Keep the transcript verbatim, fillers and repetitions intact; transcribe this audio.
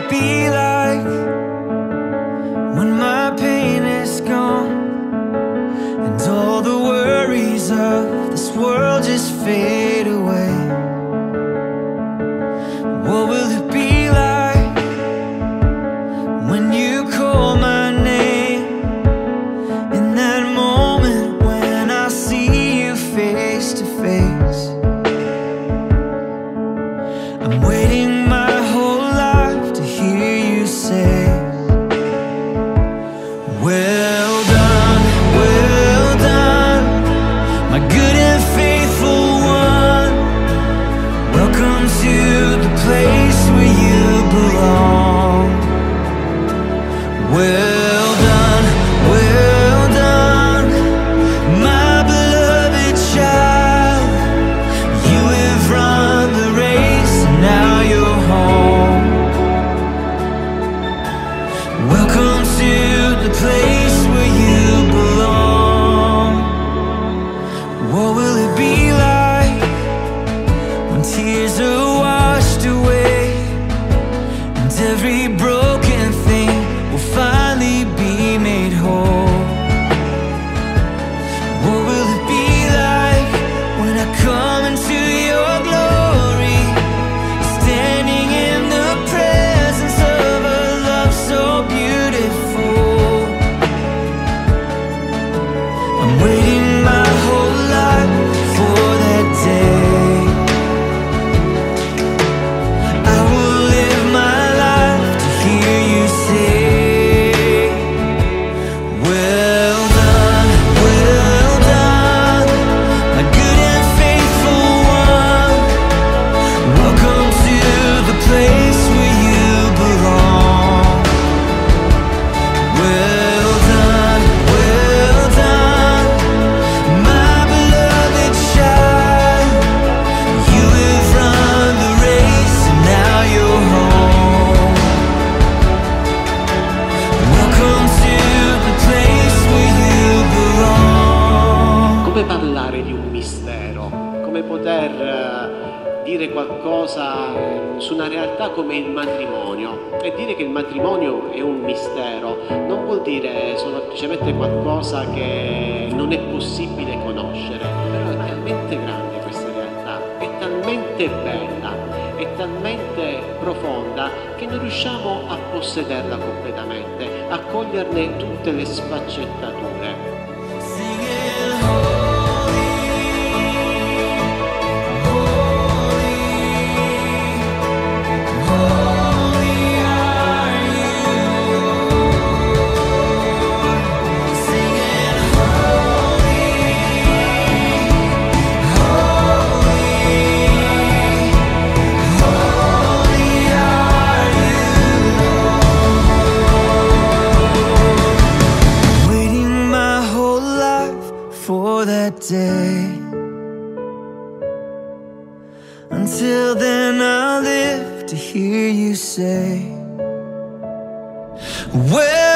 be like when my pain is gone and all the worries of this world just fade away? What will it be like when you call my name, in that moment when I see you face to face? I'm waiting my whole life to hear you say, well done, well done, my good and faithful one. Welcome to the place where you belong. Well done, well done, my beloved child. You have run the race and now you're home. Welcome to the place where you belong. What will it be like when tears are washed away and every broken thing will finally be made whole? What will it be like when I come into your glory, standing in the presence of a love so beautiful? I'm waiting my whole life for that day. I will live my life to hear you say, well done, well done, my good and faithful one. Welcome to the place where you belong. Well done, well done, my beloved child. You have run the race and now you're home. Welcome to the place where you belong. Come parlare di un mistero? Come poter eh, dire qualcosa eh, su una realtà come il matrimonio? E dire che il matrimonio è un mistero non vuol dire semplicemente qualcosa che non è possibile conoscere, però è talmente grande questa realtà, è talmente bella, è talmente profonda che non riusciamo a possederla completamente, a coglierne tutte le sfaccettature. Singing holy, holy, holy are you, Lord. Singing holy, holy, holy are you, Lord. Waiting my whole life for that day. Until then I'll live to hear you say, well